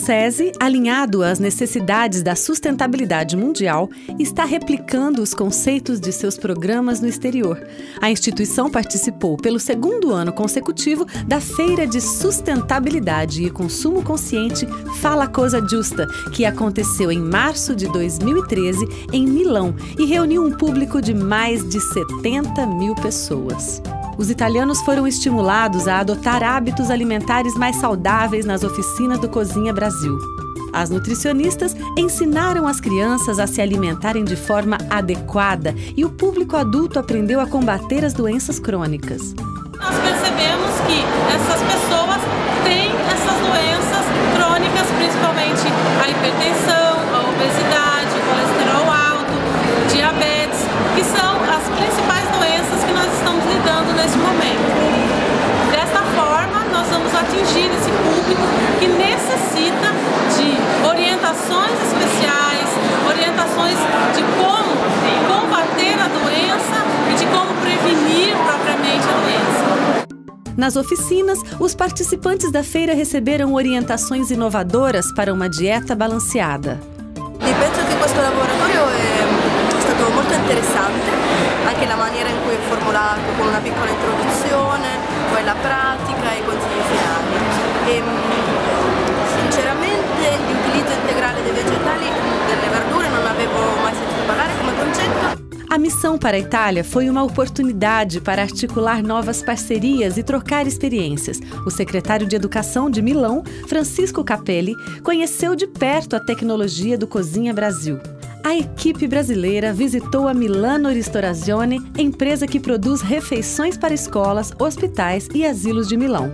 SESI, alinhado às necessidades da sustentabilidade mundial, está replicando os conceitos de seus programas no exterior. A instituição participou pelo segundo ano consecutivo da Feira de Sustentabilidade e Consumo Consciente Fala Cosa Giusta, que aconteceu em março de 2013 em Milão e reuniu um público de mais de 70 mil pessoas. Os italianos foram estimulados a adotar hábitos alimentares mais saudáveis nas oficinas do Cozinha Brasil. As nutricionistas ensinaram as crianças a se alimentarem de forma adequada e o público adulto aprendeu a combater as doenças crônicas. Nós percebemos que essas pessoas têm essas doenças crônicas, principalmente a hipertensão, a obesidade, o colesterol alto, diabetes, que são as principais doenças que nós estamos lidando nesse momento. Desta forma, nós vamos atingir esse público que necessita de orientações especiais, orientações de como combater a doença e de como prevenir propriamente a doença. Nas oficinas, os participantes da feira receberam orientações inovadoras para uma dieta balanceada. Penso che questo laboratorio è stato molto interessante, anche la maniera in cui è formulato, con una piccola introduzione, poi la pratica e i consigli finali. Sinceramente l'utilizzo integrale dei vegetali, delle verdure, non avevo mai sentito parlare come concetto. A missão para a Itália foi uma oportunidade para articular novas parcerias e trocar experiências. O secretário de Educação de Milão, Francisco Capelli, conheceu de perto a tecnologia do Cozinha Brasil. A equipe brasileira visitou a Milano Ristorazione, empresa que produz refeições para escolas, hospitais e asilos de Milão.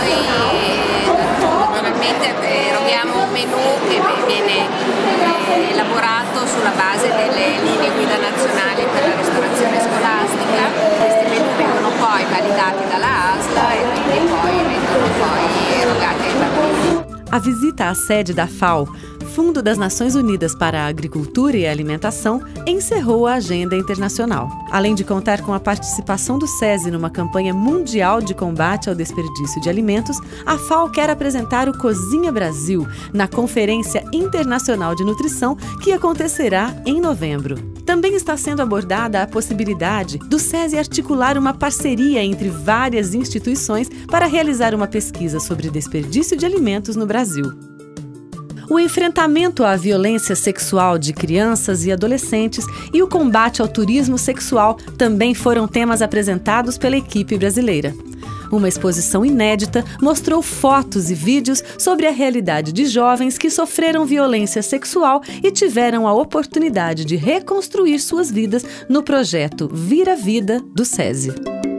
Normalmente troviamo un menù che viene elaborato sulla base delle linee guida nazionali per la ristorazione scolastica. Questi menù vengono poi validati dalla ASL e quindi poi vengono poi erogati ai bambini. A visita à sede da FAO, Fundo das Nações Unidas para a Agricultura e a Alimentação, encerrou a agenda internacional. Além de contar com a participação do SESI numa campanha mundial de combate ao desperdício de alimentos, a FAO quer apresentar o Cozinha Brasil na Conferência Internacional de Nutrição, que acontecerá em novembro. Também está sendo abordada a possibilidade do SESI articular uma parceria entre várias instituições para realizar uma pesquisa sobre desperdício de alimentos no Brasil. O enfrentamento à violência sexual de crianças e adolescentes e o combate ao turismo sexual também foram temas apresentados pela equipe brasileira. Uma exposição inédita mostrou fotos e vídeos sobre a realidade de jovens que sofreram violência sexual e tiveram a oportunidade de reconstruir suas vidas no projeto Vira Vida do SESI.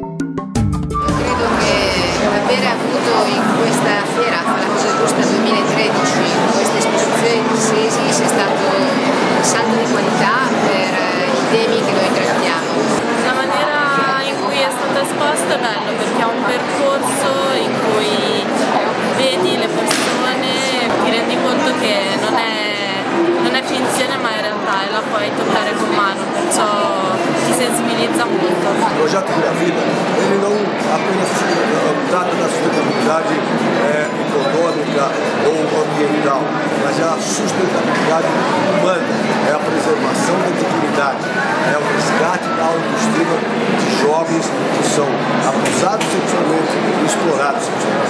Aver avuto in questa fiera Fala Cosa Giusta 2013 questa esposizione di SESI sia stato un salto di qualità per i temi che noi trattiamo. La maniera in cui è stata esposta è bello perché è un percorso in cui vedi le persone, ti rendi conto che non è finzione ma in realtà la puoi toccare con mano, perciò ti sensibilizza molto. O projeto Vira Vida, ele não apenas trata da sustentabilidade econômica ou ambiental, mas é a sustentabilidade humana, é a preservação da dignidade, é o resgate da autoestima de jovens que são abusados sexualmente e explorados sexualmente.